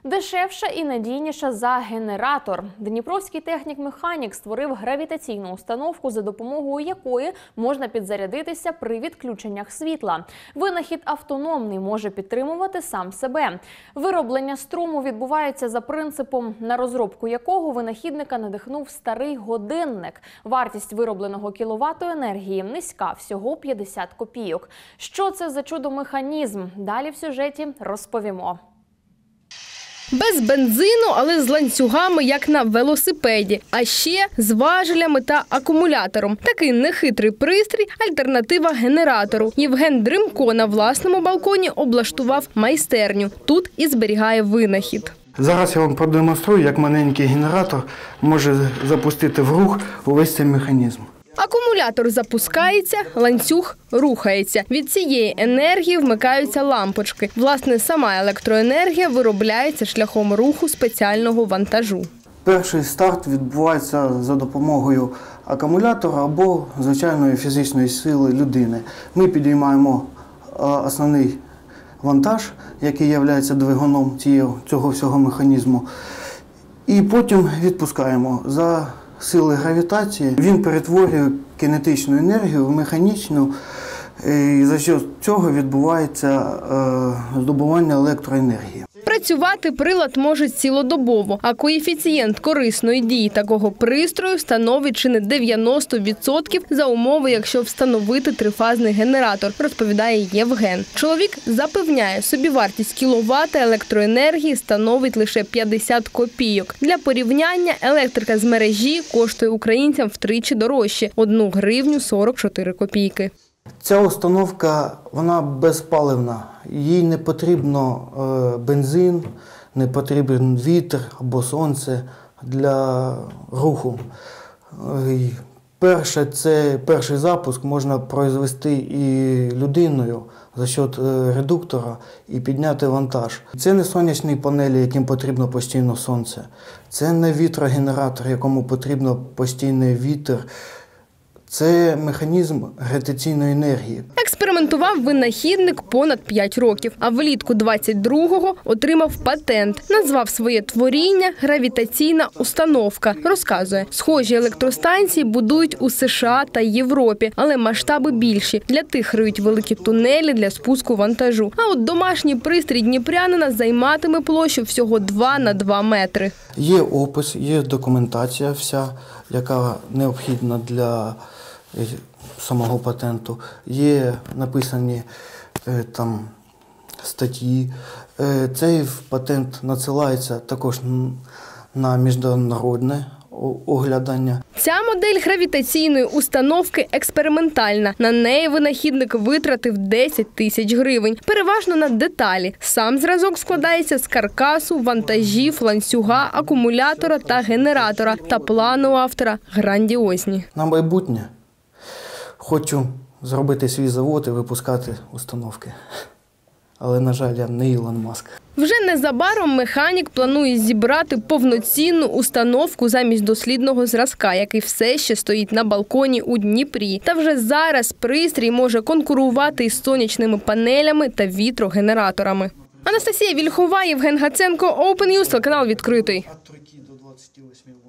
Дешевша і надійніша за генератор. Дніпровський технік-механік створив гравітаційну установку, за допомогою якої можна підзарядитися при відключеннях світла. Винахід автономний, може підтримувати сам себе. Вироблення струму відбувається за принципом, на розробку якого винахідника надихнув старий годинник. Вартість виробленого кіловату енергії низька – всього 50 копійок. Що це за чудо-механізм? Далі в сюжеті розповімо. Без бензину, але з ланцюгами, як на велосипеді. А ще з важелями та акумулятором. Такий нехитрий пристрій – альтернатива генератору. Євген Дримко на власному балконі облаштував майстерню. Тут і зберігає винахід. Зараз я вам продемонструю, як маленький генератор може запустити в рух увесь цей механізм. Акумулятор запускається, ланцюг рухається. Від цієї енергії вмикаються лампочки. Власне, сама електроенергія виробляється шляхом руху спеціального вантажу. Перший старт відбувається за допомогою акумулятора або звичайної фізичної сили людини. Ми підіймаємо основний вантаж, який є двигуном цього всього механізму, і потім відпускаємо. За сили гравітації він перетворює кинетичну енергію в механічну, і за що цього відбувається здобування електроенергії. Працювати прилад може цілодобово, а коефіцієнт корисної дії такого пристрою становить чи не 90% за умови, якщо встановити трифазний генератор, розповідає Євген. Чоловік запевняє, собівартість кіловата електроенергії становить лише 50 копійок. Для порівняння, електрика з мережі коштує українцям втричі дорожче – 1 гривню 44 копійки. Ця установка, вона безпаливна. Їй не потрібно бензин, не потрібен вітер або сонце для руху. Перший запуск можна произвести і людиною за счет редуктора і підняти вантаж. Це не сонячні панелі, яким потрібно постійно сонце. Це не вітрогенератор, якому потрібно постійний вітер. Це механізм гравітаційної енергії. Експериментував винахідник понад 5 років, а влітку 22-го отримав патент. Назвав своє творіння «Гравітаційна установка». Розказує, схожі електростанції будують у США та Європі, але масштаби більші. Для тих риють великі тунелі для спуску вантажу. А от домашній пристрій дніпрянина займатиме площу всього 2 на 2 метри. Є опис, є документація вся, яка необхідна для самого патенту. Є написані там статті. Цей патент надсилається також на міжнародне оглядання. Ця модель гравітаційної установки експериментальна. На неї винахідник витратив 10 тисяч гривень. Переважно на деталі. Сам зразок складається з каркасу, вантажів, ланцюга, акумулятора та генератора. Та плани у автора грандіозні. На майбутнє хочу зробити свій завод і випускати установки. Але, на жаль, я не Ілон Маск. Вже незабаром механік планує зібрати повноцінну установку замість дослідного зразка, який все ще стоїть на балконі у Дніпрі. Та вже зараз пристрій може конкурувати із сонячними панелями та вітрогенераторами. Анастасія Вільхова, Євген Гаценко, Open News, телеканал «Відкритий».